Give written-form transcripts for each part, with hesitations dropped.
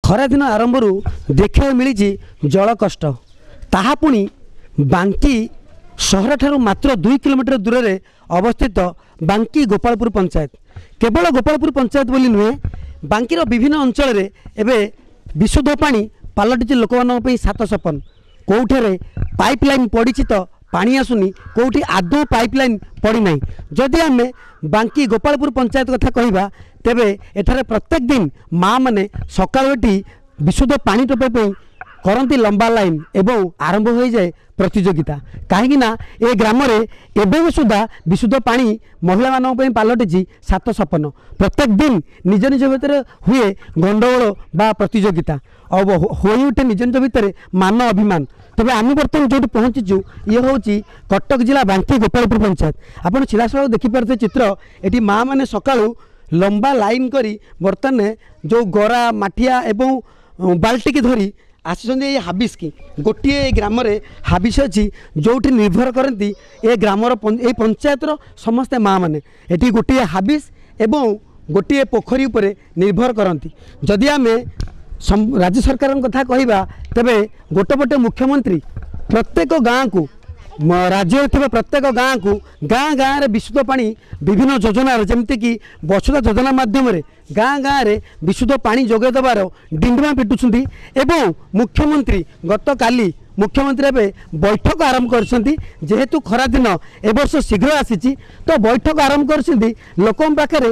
खरा दिन आरंभ देखा मिली जल कष्ट ताहा पुणी बांकी सहर ठारू मात्र 2 किलोमीटर दूर में अवस्थित बांकी गोपालपुर पंचायत। केवल गोपालपुर पंचायत बोली नुहे बांकीर विभिन्न अंचल में एवं विशुद्ध पानी पलटि लोक सात सपन कौटे पाइपलाइन पड़ी तो पानी आसुनी कौटी आदौ पाइपलाइन पड़ी ना। जदि आम बांकी गोपालपुर पंचायत कथा कहवा तेबे एठारे प्रत्येक दिन माँ मैंने सकाळटी विशुद्ध पानी टोपाई करती लंबा लाइन एवं आरंभ हो जाए प्रतियोगिता कहीं ए ग्राम एवं सुधा विशुद्ध पानी महिला मानी पलटि सात सपन। प्रत्येक दिन निज निज भितर हुए गंडगोल बा प्रतियोगिता अब हो उठे निज निज भितर मान अभिमान। तेज आम बर्तमान जो पहुँचीचु ये हूँ कटक जिला बांकी गोपालपुर पंचायत। आपड़ सिलासल देखिपे चित्र ये माँ मैंने सकाळू लंबा लाइन करी बर्तमान जो गरा माठिया एवं बाल्टी की धरी आसी हाबिस की गोटे ग्राम हाबिस अच्छी जो निर्भर करती ए ग्रामर ए पंचायतर समस्ते माँ मैंने ये गोटे हाबिस एवं गोटे पोखरी उपरे निर्भर करती। जदि आम राज्य सरकार कथा कहवा तेबे गोटे पटे मुख्यमंत्री प्रत्येक गाँव को राज्य प्रत्येक गाँव को गाँ गाँव में विशुद्ध पानी विभिन्न योजना जमती कि वसुधा योजना माध्यम गाँ गाँव में विशुद्ध पानी जोगे देवार डिंडमा पिटुंट एवं मुख्यमंत्री गत काली मुख्यमंत्री एवं बैठक आरंभ करेतु खरा दिन ए वर्ष शीघ्र आसी तो बैठक आरंभ कर लोक पाखे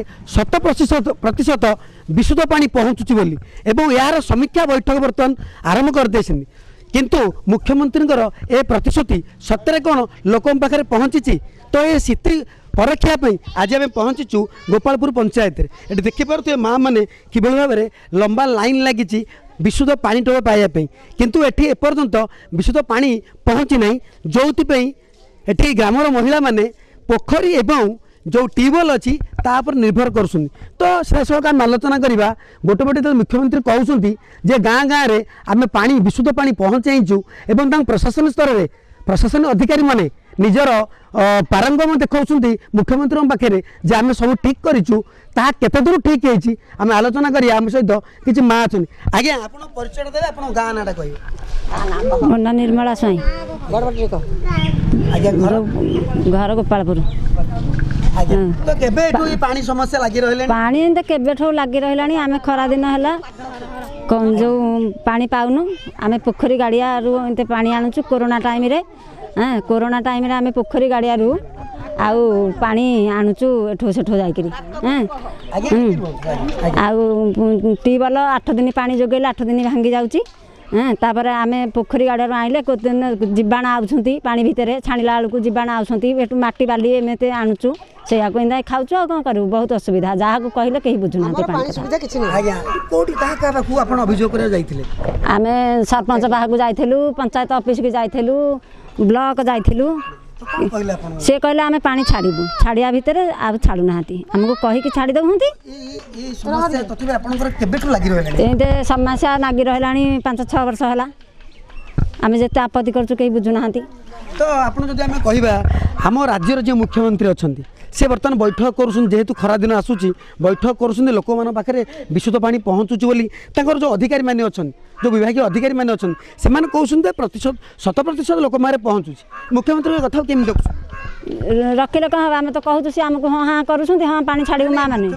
100% विशुद्ध पानी पहुँचुची बोली एवं यार समीक्षा बैठक बर्तमान आरंभ करदे किंतु मुख्यमंत्री ए प्रतिश्रुति सत्य कौन लोक पाखे पहुँची तो ये स्थिति परीक्षा आज आम पहुँचीचु गोपालपुर पंचायत ये देखिपे माँ मैंने कि भाव में लंबा लाइन लगी विशुद्ध पानी टोप पाइबापी किंतु एटी एपर्यंत विशुद्ध पानी पहुँची ना जो ये ग्रामर महिला माने पोखरी एवं जो ट्यूबवेल अच्छी तापर निर्भर कर तो से आलोचना करवा गोटे पटे तो मुख्यमंत्री कहते गाँ गाँव में आम पानी विशुद्ध पानी पहुँचाइचु एवं प्रशासन स्तर में प्रशासन अधिकारी माने निजर पारंगम देखा मुख्यमंत्री पाखे जे आम सब ठीक करूँ ता केते दूर ठीक है आम आलोचना करिया आम सहित किसी माँ अच्छी। आज्ञा आप परिचय देते आप गाँ नाटा कह मुन्ना निर्मला स्वाई घर गोपालपुर तो केबे पानी समस्या लगी रही पानी तो केबेठू लगी रही आम खरा दिन है जो पानी पाऊनु आम पोखरी गाड़िया पानी आणुचु कोरोना टाइम रे कोरोना टाइम रे आम पोखरी गाड़िया आउ पानी आणुचु एठो सेठो जाइकरी आउ ट्यूबवेल 8 दिन पानी जोगेले 8 दिन भांगी जाउची तापर आम पोखरी गाड़िया आइले जीवाणु आउछंती पानी भितर छाणिला बेलू जीवाणु आउछंती एटू माटी बाली एमते आणुचु से खाऊचु आ कौन करूँ बहुत असुविधा जहाँ को कहले कहीं बुझुना आम सरपंच बाहर जाइलु पंचायत ऑफिस की जाइलु ब्लॉक जाइलु से कहले आम पानी छाड़बू छाड़िया भितर आ छाड़ूना आमको कहीकि छाड़ी दौंती समस्या लगी रहा 5-6 वर्ष है आम जिते आपत्ति करूँ कहीं बुझुना। तो आप कहवा आम राज्यर जो मुख्यमंत्री अच्छा से बर्तमान बैठक करुँच जेहेतु खरा दिन आसूची बैठक करुँच लोक मान पाखे विशुद्ध पानी पहुँचुची बोली जो अधिकारी मैंने अच्छा जो विभाग अधिकारी मैंने अच्छा से कहते 100% लोक मारे पहुँचुची मुख्यमंत्री कथा केमी देखु रखिले कौन आम तो कहूँ सी आमको हाँ हाँ करूँ हाँ पानी छाड़ू माँ मैंने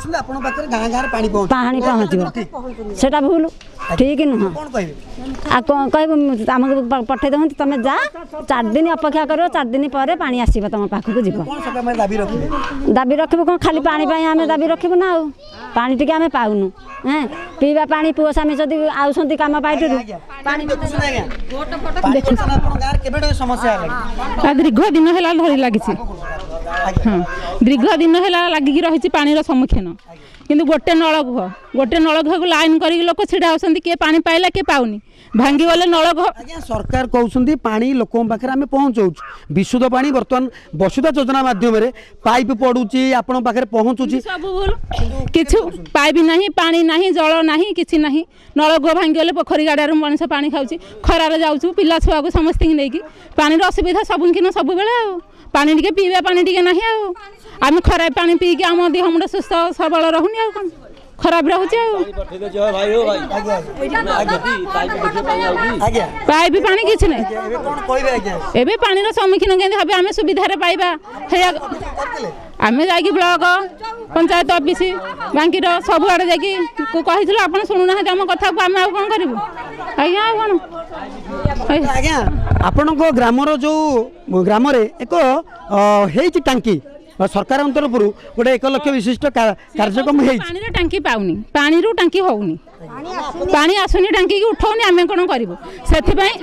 पानी पहुँच सेटा भूल ठीक नुह कह आमको पठे दे तुम जा 4 दिन अपेक्षा कर 4 दिन पर पानी आसो तुम पाखक जीव दाबी रखू कौन खाली पानी आम दाबी रखू ना आउ पानी टी आम पाऊनु पीवा पानी पुओ सामी जदि आउसंती काम पाइटू दीर्घ दिन है धरी लगी दीर्घ दिन है लगिकी रही पानी सम्मुखीन किंतु गोटे नलगुह को लाइन कर लोक छिड़ा होती किए पानी पाइला किए पाऊनी भांगी गले नलगुह सरकार कहते पानी लोक पाखे आम पहुँचाऊ विशुद्ध पानी बर्तमान वसुधा योजना मध्यम पाइप पड़ुची आपण पाखे पहुँचुची सब भूल किछु पाइप नहीं पानी नहीं जल नहीं किसी नहीं नलगुह भांगी गले पोखरी गाड़िया मनीष पानी खाऊँ खरार जाऊँ पिला छुआ को समस्त नहीं पानी असुविधा सबुकिन सब बेले पानी टे पीवा पानी टे ना आम खराब पानी पीकि आम देह मुंड सुस्थ सबल रहुनी आ खराब रहुचे पाइप पानी किछि नै एबे पानी रो सम्मुखीन केंदे हबे आमे सुविधा रे पाइबा आमे जाकी ब्लॉक पंचायत ऑफिस बांकी रो सब आडे जाकी को कहिथिलो आपण सुनु ना हम कथा को आमे आ कोन करिवो आज्ञा कोन आज्ञा आपण को ग्राम रो जो ग्राम रे एक हेची टांकी सरकार तरफ गोटे 1 लाख विशिष्ट कार्यक्रम पानी टांकी पाऊनी पानी रू टांकी होउनी पानी आसुनी टांकी की उठाउनी आमे कोन करिवो सेथि पई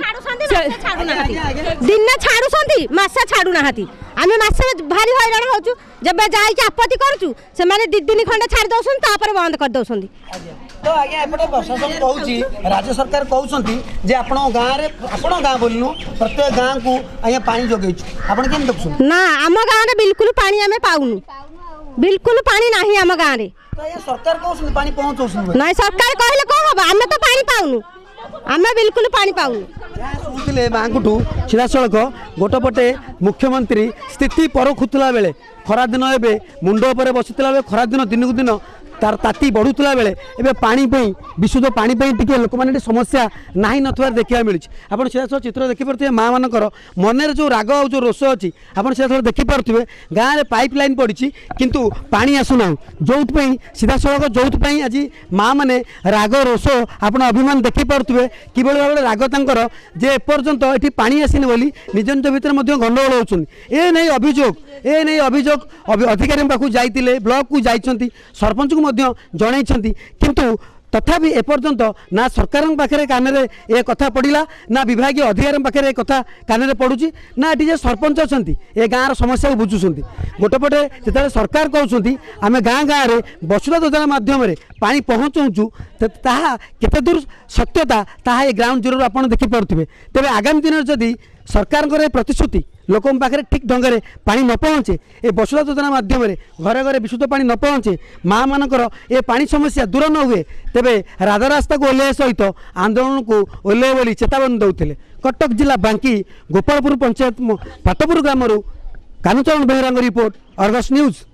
दिन छाड़ुसंती मासा छाड़ू नाहाती आमे मासा भारी हैरान होचु जब जाई के आपत्ति करचु से माने 2 दिन खंडे छाड़ दउसन तापर बंद कर दउसंती तो आगे एपटे प्रशासन कहूची राज्य सरकार कहउसंती जे आपण गां रे आपण गां बोलनु प्रत्येक गां को आया पानी जोगैछु आपण केन देखुसन ना हम गां रे बिल्कुल पानी आमे पाउनु बिल्कुल पानी नाही हम गां रे तो ये सरकार कहउसन पानी पहुंचौसन नहीं सरकार कहले को हबा आमे तो पानी पाउनु आमे बिल्कुल पानी पाउनु सुनथिले मांकुठू सीधा सड़क गोटपटे मुख्यमंत्री स्थिति परखुतला बेले खरा दिन एबे मुंड ऊपर बसितला बेले खरा दिन दिन को दिन तार ताती बढ़ुला बेले एबे पानी पई विशुद्ध पानी पई टिके लोक माने समस्या नाही नथवार देखिया मिलुछ आपण सीधा चित्र देखि परथिबे मां मानकर मनरे जो राग और जो रोष अछि आपण सीधा देखि परथिबे गां रे पाइपलाइन पड़िछि किंतु पानी आसुना जोउत पई सीधा सड़क जोउत पई आज मां माने राग रोष आपण अभिमान देखि परथिबे किबळ भाबे राग तांकर जे एपर्यंत एठी पानी आसिन बोली निज निज भितर मध्ये गंडगोल होउछन ए नै अभियोग अधिकारी पाखु जाइतिले ब्लॉक को जाइछंती सरपंच को जन किंतु तथापि एपर्यंत ना सरकार पाखे कान ए कथा पड़ा ना विभाग अधिकारी पाखे कथा कान पड़ुची ना ये सरपंच अच्छा ए गाँव समस्या को बुझुंट गोटेपटे जो सरकार कहते आम गाँ गाँव में वसुधा योजना मध्यम पानी पहुँचाऊँ केते दूर सत्यता ताहा ए ग्राउंड जीरो आप देखिपे तेज आगामी दिन में जदि सरकार प्रतिश्रुति लोक पाखे ठीक ढंग से पानी न पहुँचे ए वसुधा योजना मध्यम घरे घरे विशुद्ध पानी न पहुँचे माँ मानकर ए पानी समस्या दूर न हुए तेबे राजरास्ता को ओह्लैया सहित आंदोलन को ओह्लैया बोली चेतावनी देते कटक जिला बांकी गोपालपुर पंचायत पाटपुर ग्राम Kanucharan Behera report Argus news.